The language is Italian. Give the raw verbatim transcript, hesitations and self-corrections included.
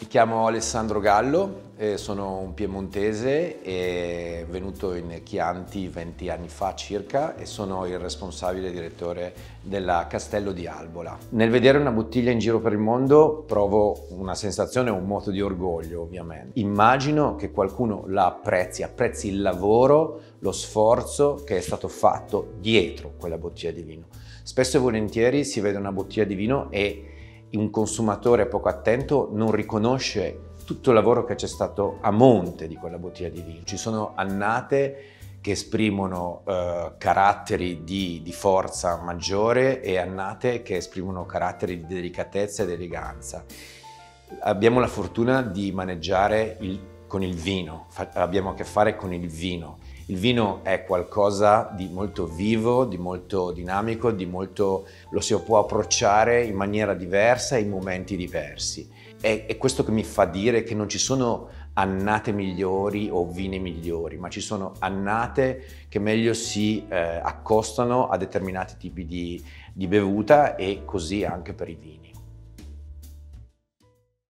Mi chiamo Alessandro Gallo, eh, sono un piemontese e venuto in Chianti venti anni fa circa e sono il responsabile direttore della Castello di Albola. Nel vedere una bottiglia in giro per il mondo provo una sensazione, un moto di orgoglio ovviamente. Immagino che qualcuno la apprezzi, apprezzi il lavoro, lo sforzo che è stato fatto dietro quella bottiglia di vino. Spesso e volentieri si vede una bottiglia di vino e un consumatore poco attento non riconosce tutto il lavoro che c'è stato a monte di quella bottiglia di vino. Ci sono annate che esprimono eh, caratteri di, di forza maggiore e annate che esprimono caratteri di delicatezza ed eleganza. Abbiamo la fortuna di maneggiare il, con il vino, abbiamo a che fare con il vino. Il vino è qualcosa di molto vivo, di molto dinamico, di molto, lo si può approcciare in maniera diversa e in momenti diversi. È, è questo che mi fa dire che non ci sono annate migliori o vini migliori, ma ci sono annate che meglio si eh, accostano a determinati tipi di, di bevuta e così anche per i vini.